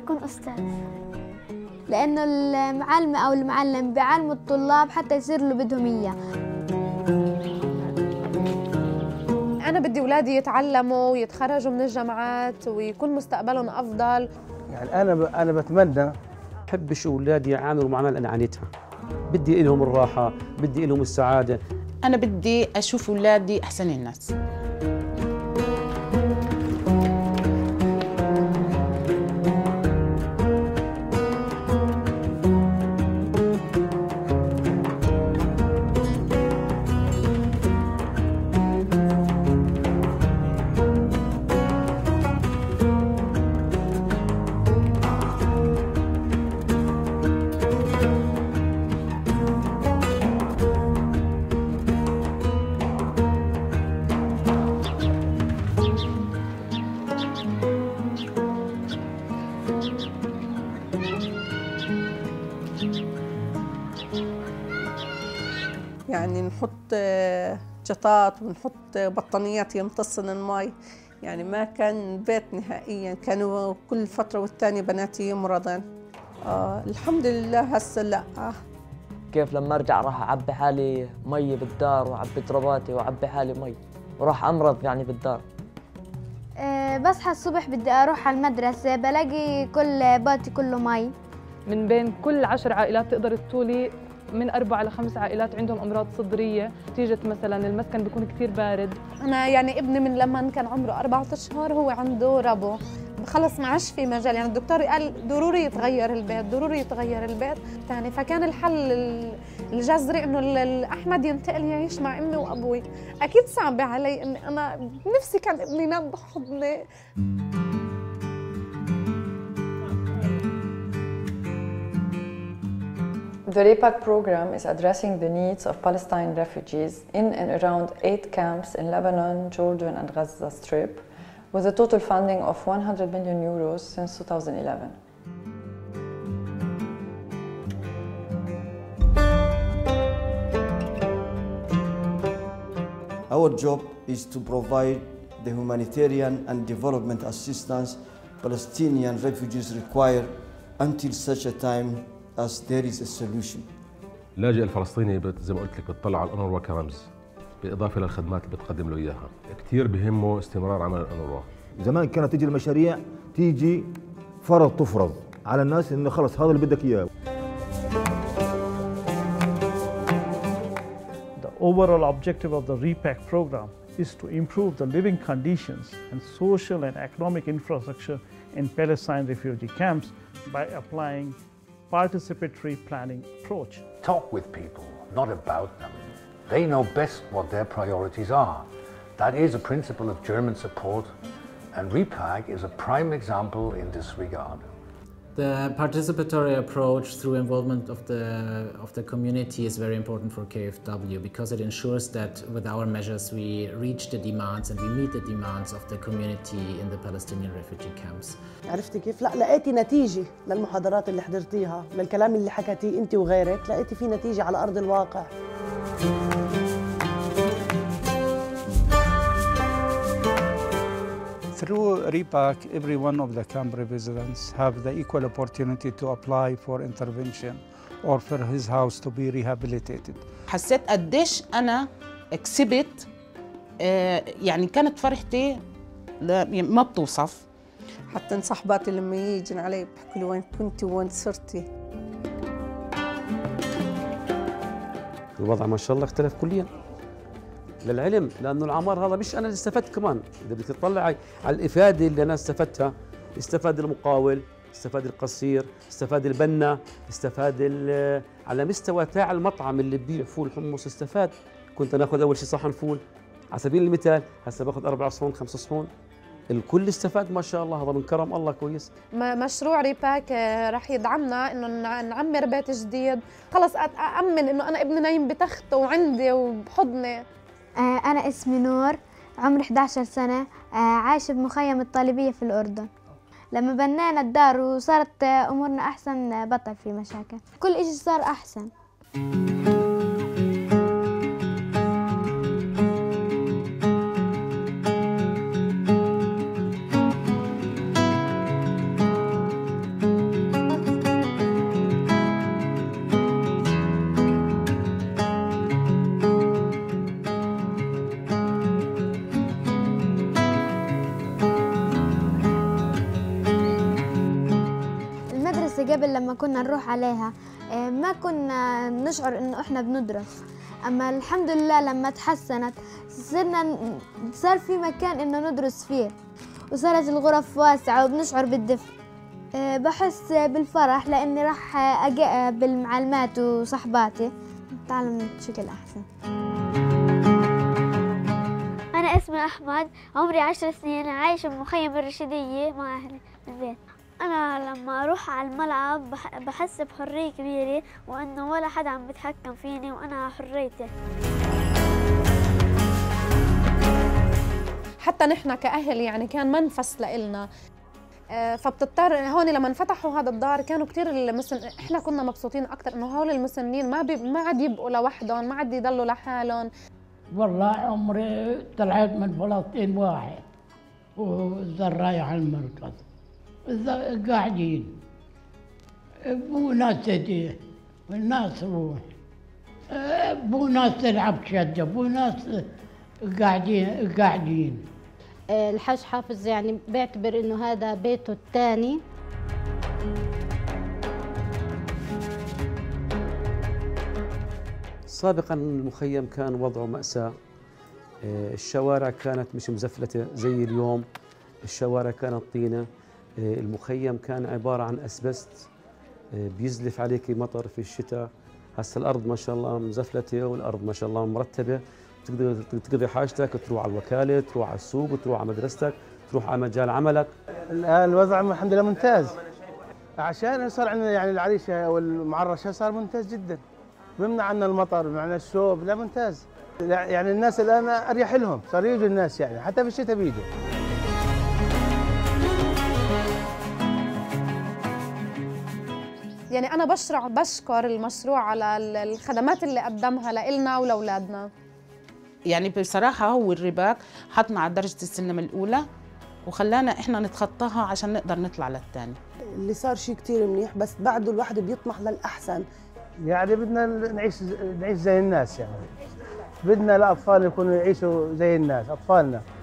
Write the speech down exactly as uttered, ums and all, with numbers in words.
أكون أستاذ، لأنه المعلمة أو المعلم بيعلموا الطلاب حتى يصير اللي بدهم إياه. أنا بدي أولادي يتعلموا ويتخرجوا من الجامعات ويكون مستقبلهم أفضل. يعني أنا ب... أنا بتمنى بحبش أولادي يعانوا المعاناة اللي أنا عانيتها. بدي لهم الراحة، بدي لهم السعادة. أنا بدي أشوف أولادي أحسن الناس. يعني نحط جطات ونحط بطانيات يمتصن المي، يعني ما كان بيت نهائيا، كانوا كل فترة والتانية بناتي يمرضن. آه الحمد لله هسه لا. كيف لما ارجع راح اعبي حالي مي بالدار واعبي ترباتي واعبي حالي مي وراح امرض يعني بالدار. أه بصحى الصبح بدي اروح على المدرسة بلاقي كل باتي كله مي. من بين كل عشر عائلات تقدر تقولي من أربع لخمس عائلات عندهم أمراض صدرية نتيجة مثلا المسكن بيكون كثير بارد. أنا يعني ابني من لما كان عمره أربعة أشهر هو عنده ربو، خلص ما عادش في مجال، يعني الدكتور قال ضروري يتغير البيت، ضروري يتغير البيت ثاني. فكان الحل الجذري إنه الأحمد ينتقل يعيش مع أمي وأبوي. أكيد صعب علي إني أنا نفسي كان ابني ينام بحضني. The REPAC program is addressing the needs of Palestine refugees in and around eight camps in Lebanon, Jordan and Gaza Strip, with a total funding of one hundred million euros since two thousand eleven. Our job is to provide the humanitarian and development assistance Palestinian refugees require until such a time as there is a solution. اللاجئ الفلسطيني زي ما قلت لك بتطلع على الأونروا كرمز بالإضافة للخدمات اللي بتقدم له إياها. كثير بهمه استمرار عمل الأونروا. زمان كانت تيجي المشاريع تيجي فرض تفرض على الناس إنه خلص هذا اللي بدك إياه. The overall objective of the REPAC program is to improve the living conditions and social and economic infrastructure in Palestine refugee camps by applying participatory planning approach. Talk with people, not about them. They know best what their priorities are. That is a principle of German support, and REPAC is a prime example in this regard. The participatory approach through involvement of the, of the community is very important for K F W because it ensures that with our measures we reach the demands and we meet the demands of the community in the Palestinian refugee camps. عرفتي كيف؟ لا لقيتي نتيجة للمحاضرات اللي حضرتيها، للكلام اللي حكيتيه أنت وغيرك، لقيتي في نتيجة على أرض الواقع. Through REPAC, every one of the camp residents have the equal opportunity to apply for intervention or for his house to be rehabilitated. حسيت قديش أنا كسبت، يعني كانت فرحتي ما بتوصف. حتى صحباتي لما يجن علي بحكوا لي وين كنتي وين صرتي. الوضع ما شاء الله اختلف كليا للعلم، لأنه العمار هذا مش أنا اللي استفدت كمان. إذا بدك تطلع على الإفادة اللي أنا استفدتها، استفاد المقاول، استفاد القصير، استفاد البنا، استفاد على مستوى تاع المطعم اللي ببيع فول حمص استفاد. كنت ناخذ أول شيء صحن فول على سبيل المثال، هسه باخذ أربع صحون خمس صحون. الكل استفاد ما شاء الله، هذا من كرم الله كويس. مشروع ريباك رح يدعمنا انه نعمر بيت جديد، خلص أأمن انه انا ابني نايم بتخته وعندي وبحضني. أنا اسمي نور، عمري إحدى عشرة سنة، عايشة بمخيم الطالبية في الأردن. لما بنينا الدار وصارت أمورنا أحسن بطل في مشاكل، كل إشي صار أحسن. قبل لما كنا نروح عليها ما كنا نشعر إنه إحنا بندرس، أما الحمد لله لما تحسنت صرنا صار في مكان إنه ندرس فيه، وصارت الغرف واسعة وبنشعر بالدفء. بحس بالفرح لأني راح أقابل معلمات وصحباتي نتعلم بشكل أحسن. أنا اسمي أحمد، عمري عشر سنين، عايشة بمخيم الرشيدية مع أهلي بالبيت. أنا لما أروح على الملعب بحس بحرية كبيرة وإنه ولا حدا عم بيتحكم فيني وأنا حريتي. حتى نحن كأهل يعني كان منفس لإلنا، فبتضطر هون لما فتحوا هذا الدار كانوا كثير المسن، احنا كنا مبسوطين اكثر انه هول المسنين ما بي... ما عاد يبقوا لوحدهم، ما عاد يضلوا لحالهم. والله عمري طلعت من فلسطين واحد ورايح على المركز قاعدين بو ناس تجي والناس روح، بو ناس تلعب شجة، بو ناس قاعدين قاعدين. الحاج حافظ يعني بيعتبر انه هذا بيته الثاني. سابقا المخيم كان وضعه مأساة، الشوارع كانت مش مزفلتة زي اليوم، الشوارع كانت طينة، المخيم كان عبارة عن أسبست بيزلف عليك مطر في الشتاء. هسه الأرض ما شاء الله مزفلتة والأرض ما شاء الله مرتبة، تقدر تقضي حاجتك، تروح على الوكالة، تروح على السوق، تروح على مدرستك، تروح على مجال عملك. الآن الوضع الحمد لله ممتاز، عشان صار عندنا يعني العريشة والمعرشة صار ممتاز جدا، بيمنع عنا المطر، بيمنع الشوب، لا ممتاز. يعني الناس الآن أريح لهم، صار يجوا الناس يعني حتى في الشتاء بيجوا. يعني أنا بشرع بشكر المشروع على الخدمات اللي قدمها لإلنا ولأولادنا. يعني بصراحة هو الرباك حطنا على درجة السلم الأولى وخلانا إحنا نتخطاها عشان نقدر نطلع للثاني. اللي صار شيء كتير منيح، بس بعده الواحد بيطمح للأحسن. يعني بدنا نعيش نعيش زي الناس، يعني بدنا الأطفال يكونوا يعيشوا زي الناس، أطفالنا.